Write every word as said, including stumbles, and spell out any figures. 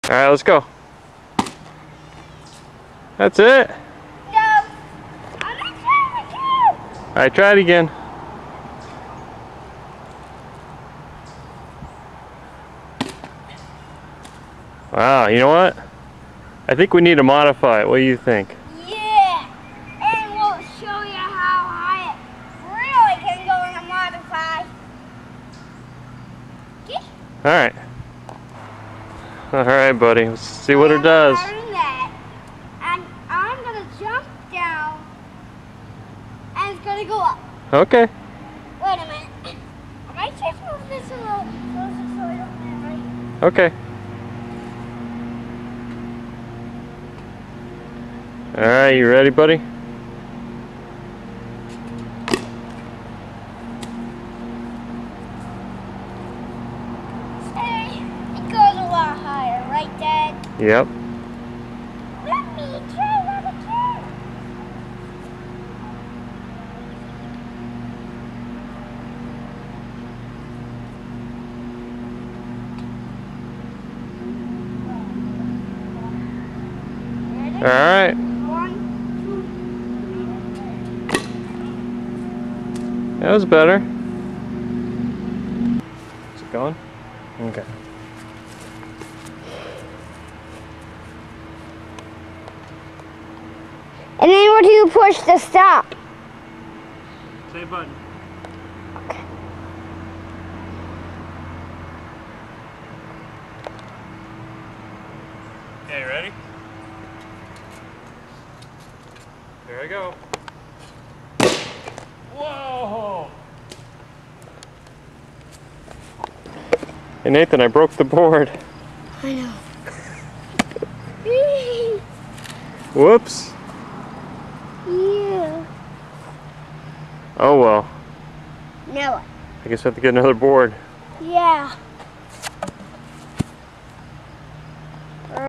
Alright, let's go. That's it? No. I'm not trying again. Alright, try it again. Wow, you know what? I think we need to modify it. What do you think? Yeah. And we'll show you how high it really can go in a modify. Okay? Alright. Alright, buddy. Let's see what it does. That, and I'm going to jump down and it's going to go up. Okay. Wait a minute. I might just move this a little closer so I don't land right. Okay. Alright, you ready, buddy? Hey, it goes a lot higher, right, Dad? Yep. Let me try that again. Ready? Alright. That was better. Is it going? Okay. And then where do you push the stop? Same button. Okay. Okay, ready? There I go. Whoa! Hey Nathan, I broke the board. I know. Whoops. Yeah. Oh well. Now what? I guess I have to get another board. Yeah.